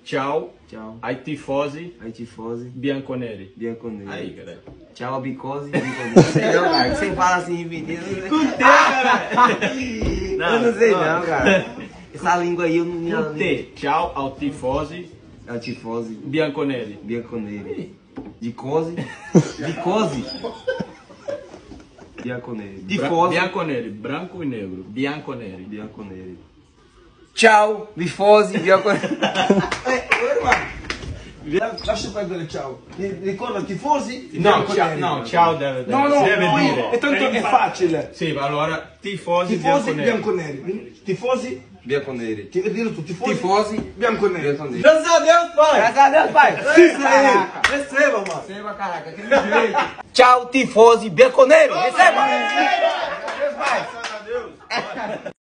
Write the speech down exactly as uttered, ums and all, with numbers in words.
Tchau. Tchau. Ai tifosi. Ai tifosi. Bianconeri. Bianconeri. Aí, cara. Tchau, bicose. Não sei não, cara. Você fala assim, repetindo. Com T, cara. Eu não sei não, cara. Essa língua aí eu não... Com T. Tchau ao tifosi. Ai tifose. Bianconeri. Bianconeri. Dicose. Dicose. Bianconeri. Bra Bianconeri. Branco e negro. Bianconeri. Bianconeri. Tchau, bifose, bianconeri. Lascia perdere ciao. Ricorda tifosi? No, ciao, no, ciao deve, deve, no, no, deve no, dire. E tanto è facile. Sì, ma allora tifosi, Tifosi bianconeri. bianconeri. Tifosi Bianconeri. Ti dillo tu, tifosi, Tifosi bianconeri. bianconeri. Graças a Deus, pai! Graças a Deus, pai! Receba, receba, mano. Receba, caraca, que jeito. Tchau, tifosi, bianconeri. Receba! Graças a Deus!